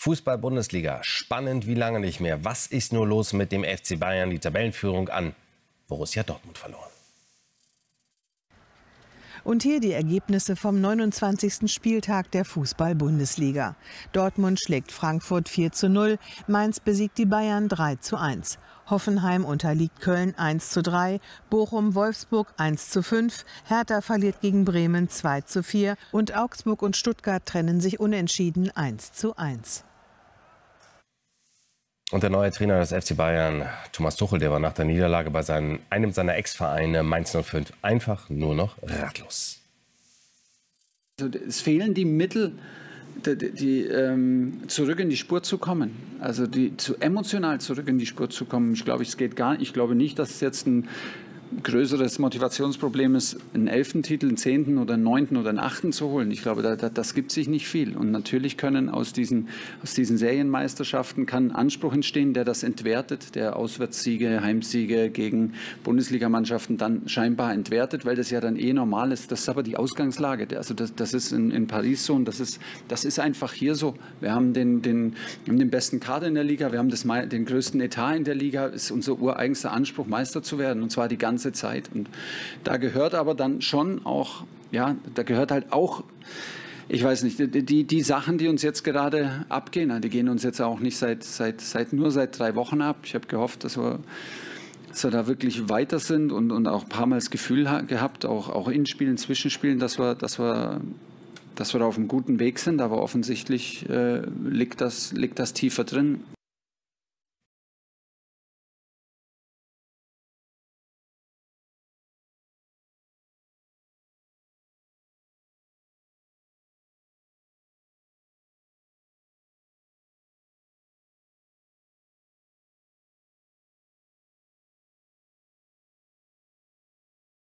Fußball-Bundesliga, spannend wie lange nicht mehr. Was ist nur los mit dem FC Bayern? Die Tabellenführung an Borussia Dortmund verloren. Und hier die Ergebnisse vom 29. Spieltag der Fußball-Bundesliga. Dortmund schlägt Frankfurt 4:0, Mainz besiegt die Bayern 3:1. Hoffenheim unterliegt Köln 1:3, Bochum-Wolfsburg 1:5, Hertha verliert gegen Bremen 2:4 und Augsburg und Stuttgart trennen sich unentschieden 1:1. Und der neue Trainer des FC Bayern, Thomas Tuchel, der war nach der Niederlage bei einem seiner Ex-Vereine Mainz 05 einfach nur noch ratlos. Also es fehlen die Mittel, zurück in die Spur zu kommen. Also emotional zurück in die Spur zu kommen. Ich glaube, es geht gar nicht. Ich glaube nicht, dass es jetzt ein größeres Motivationsproblem ist, einen 11. Titel, einen 10. oder einen 9. oder einen 8. zu holen. Ich glaube, das gibt sich nicht viel. Und natürlich können aus diesen Serienmeisterschaften kann ein Anspruch entstehen, der das entwertet, der Auswärtssiege, Heimsiege gegen Bundesligamannschaften dann scheinbar entwertet, weil das ja dann normal ist. Das ist aber die Ausgangslage. Also das ist in Paris so und das ist einfach hier so. Wir haben den besten Kader in der Liga, wir haben den größten Etat in der Liga. Es ist unser ureigenster Anspruch, Meister zu werden, und zwar die ganze Zeit. Und da gehört aber dann schon auch, ja, da gehört halt auch, ich weiß nicht, die Sachen, die uns jetzt gerade abgehen, die gehen uns jetzt auch nicht nur seit 3 Wochen ab. Ich habe gehofft, dass wir da wirklich weiter sind und auch ein paar Mal das Gefühl gehabt, auch in Spielen, Zwischenspielen, dass wir da auf einem guten Weg sind, aber offensichtlich liegt das tiefer drin.